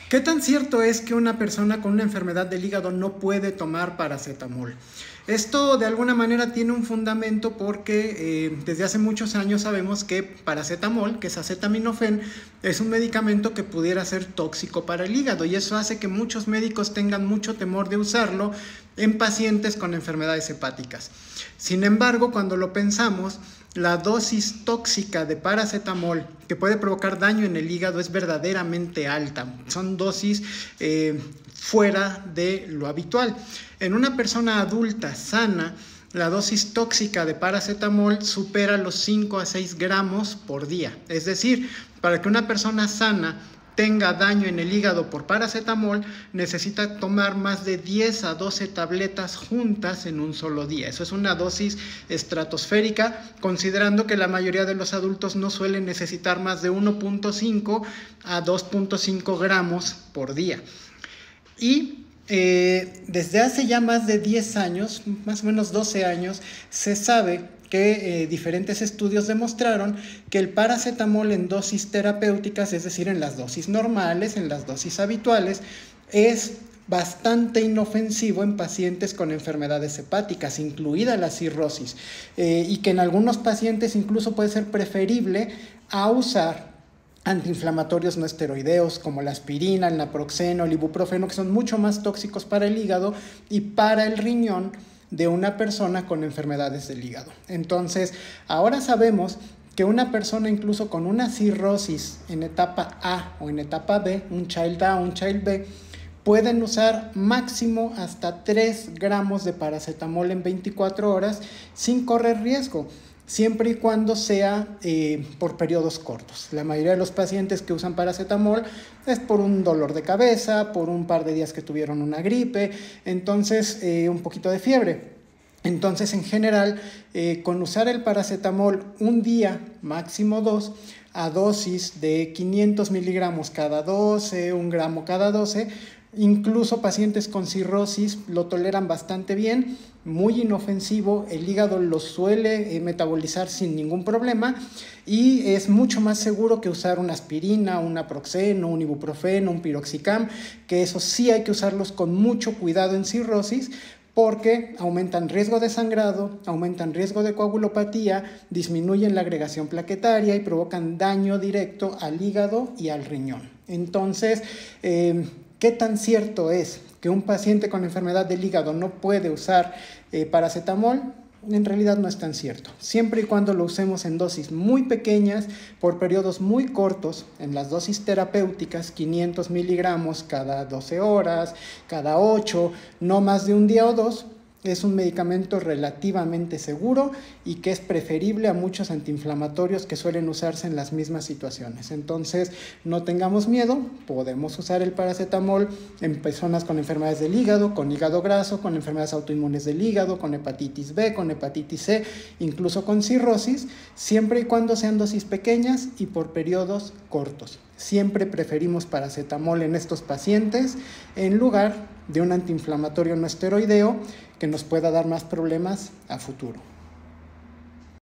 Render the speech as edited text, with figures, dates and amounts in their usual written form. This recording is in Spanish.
¿Qué tan cierto es que una persona con una enfermedad del hígado no puede tomar paracetamol? Esto de alguna manera tiene un fundamento porque desde hace muchos años sabemos que paracetamol, que es acetaminofén, es un medicamento que pudiera ser tóxico para el hígado, y eso hace que muchos médicos tengan mucho temor de usarlo en pacientes con enfermedades hepáticas. Sin embargo, cuando lo pensamos, la dosis tóxica de paracetamol que puede provocar daño en el hígado es verdaderamente alta. Son dosis fuera de lo habitual. En una persona adulta sana, la dosis tóxica de paracetamol supera los 5 a 6 gramos por día. Es decir, para que una persona sana tenga daño en el hígado por paracetamol, necesita tomar más de 10 a 12 tabletas juntas en un solo día. Eso es una dosis estratosférica, considerando que la mayoría de los adultos no suelen necesitar más de 1.5 a 2.5 gramos por día. Y desde hace ya más de 10 años, más o menos 12 años, se sabe que diferentes estudios demostraron que el paracetamol en dosis terapéuticas, es decir, en las dosis normales, en las dosis habituales, es bastante inofensivo en pacientes con enfermedades hepáticas, incluida la cirrosis, y que en algunos pacientes incluso puede ser preferible a usar antiinflamatorios no esteroideos como la aspirina, el naproxeno, el ibuprofeno, que son mucho más tóxicos para el hígado y para el riñón de una persona con enfermedades del hígado. Entonces, ahora sabemos que una persona incluso con una cirrosis en etapa A o en etapa B, un child A o un child B, pueden usar máximo hasta 3 gramos de paracetamol en 24 horas sin correr riesgo, siempre y cuando sea por periodos cortos. La mayoría de los pacientes que usan paracetamol es por un dolor de cabeza, por un par de días que tuvieron una gripe, entonces un poquito de fiebre. Entonces, en general, con usar el paracetamol un día, máximo 2, a dosis de 500 miligramos cada 12, 1 gramo cada 12, incluso pacientes con cirrosis lo toleran bastante bien, muy inofensivo, el hígado lo suele metabolizar sin ningún problema y es mucho más seguro que usar una aspirina, un naproxeno, un ibuprofeno, un piroxicam, que eso sí hay que usarlos con mucho cuidado en cirrosis, porque aumentan riesgo de sangrado, aumentan riesgo de coagulopatía, disminuyen la agregación plaquetaria y provocan daño directo al hígado y al riñón. Entonces, ¿qué tan cierto es que un paciente con enfermedad del hígado no puede usar paracetamol? En realidad no es tan cierto. Siempre y cuando lo usemos en dosis muy pequeñas, por periodos muy cortos, en las dosis terapéuticas, 500 miligramos cada 12 horas, cada 8, no más de un día o dos, es un medicamento relativamente seguro y que es preferible a muchos antiinflamatorios que suelen usarse en las mismas situaciones. Entonces, no tengamos miedo, podemos usar el paracetamol en personas con enfermedades del hígado, con hígado graso, con enfermedades autoinmunes del hígado, con hepatitis B, con hepatitis C, incluso con cirrosis, siempre y cuando sean dosis pequeñas y por periodos cortos. Siempre preferimos paracetamol en estos pacientes en lugar de un antiinflamatorio no esteroideo que nos pueda dar más problemas a futuro.